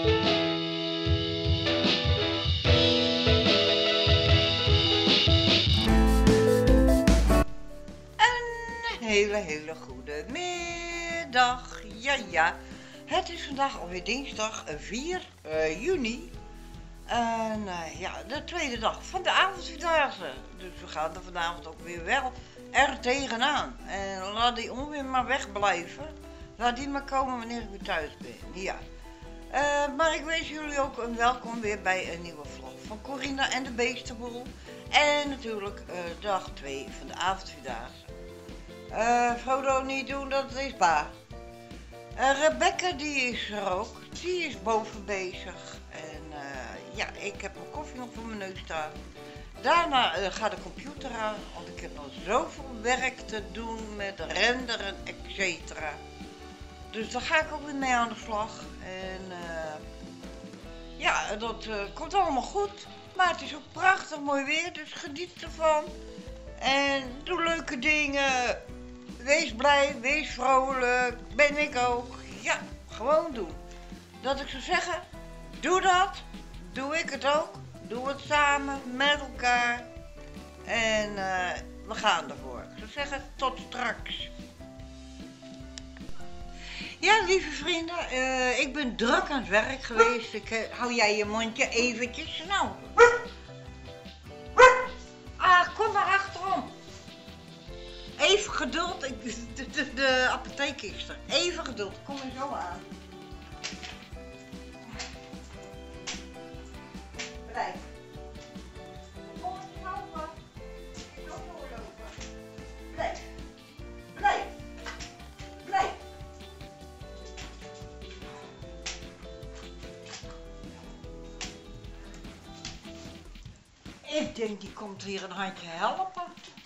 Hele goede middag. Ja. Het is vandaag alweer dinsdag 4 juni. En de tweede dag van de avondvierdaagse. Dus we gaan er vanavond ook weer wel er tegenaan. En laat die onweer maar wegblijven. Laat die maar komen wanneer ik weer thuis ben. Ja. Maar ik wens jullie ook een welkom weer bij een nieuwe vlog van Corina en de Beestenboel. En natuurlijk dag 2 van de avondvierdaagse. Frodo niet doen, dat is pa. Rebecca die is er ook. Die is boven bezig. En ik heb mijn koffie nog voor mijn neus staan. Daarna gaat de computer aan, want ik heb nog zoveel werk te doen met renderen, etc. Dus daar ga ik ook weer mee aan de slag. En dat komt allemaal goed. Maar het is ook prachtig mooi weer, dus geniet ervan. En doe leuke dingen. Wees blij, wees vrolijk. Ben ik ook. Ja, gewoon doen. Dat ik zou zeggen, doe dat. Doe ik het ook. Doe het samen, met elkaar. En we gaan ervoor. Ik zou zeggen, tot straks. Ja, lieve vrienden, ik ben druk aan het werk geweest. Hou jij je mondje eventjes. Nou. Kom maar achterom. Even geduld, de apotheek is er. Even geduld, kom er zo aan. Blijf. Kom eens helpen. Zo doorlopen. Blijf. Ik denk die komt hier een handje helpen.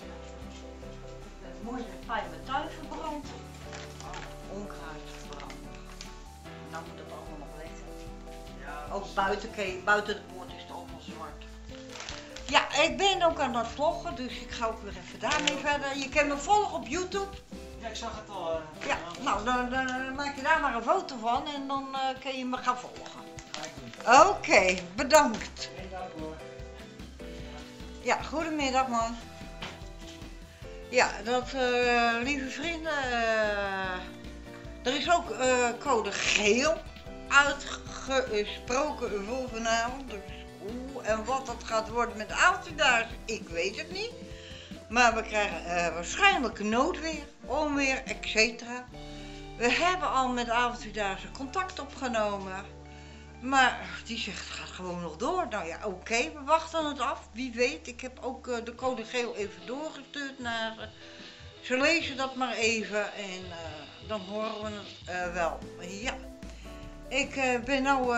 Mooi dat bij mijn tuin verbrand. Onkruid verbrand. Nou moet het allemaal nog weg. Ja, ook buiten de poort is het allemaal zwart. Ja, ik ben ook aan het vloggen, dus ik ga ook weer even daarmee verder. Je kan me volgen op YouTube. Ja, ik zag het al. Ja, nou dan maak je daar maar een foto van en dan kun je me gaan volgen. Oké, bedankt. Ja, goedemiddag man. Ja, lieve vrienden, er is ook code geel uitgesproken voor vanavond. Dus hoe en wat dat gaat worden met de avondvierdaagse, ik weet het niet. Maar we krijgen waarschijnlijk noodweer, onweer, etc. We hebben al met de avondvierdaagse contact opgenomen. Maar die zegt, het gaat gewoon nog door. Nou ja, oké, we wachten het af. Wie weet, ik heb ook de code geel even doorgestuurd naar ze. Ze lezen dat maar even en dan horen we het wel. Ja, ik ben nou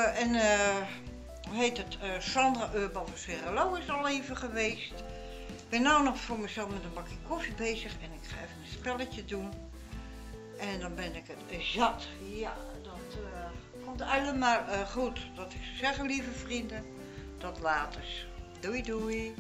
Sandra Urban van Serrelo is al even geweest. Ik ben nou nog voor mezelf met een bakje koffie bezig en ik ga even een spelletje doen. En dan ben ik het zat. Ja, dat komt allemaal goed. Dat ik zou zeggen, lieve vrienden, tot later. Doei doei.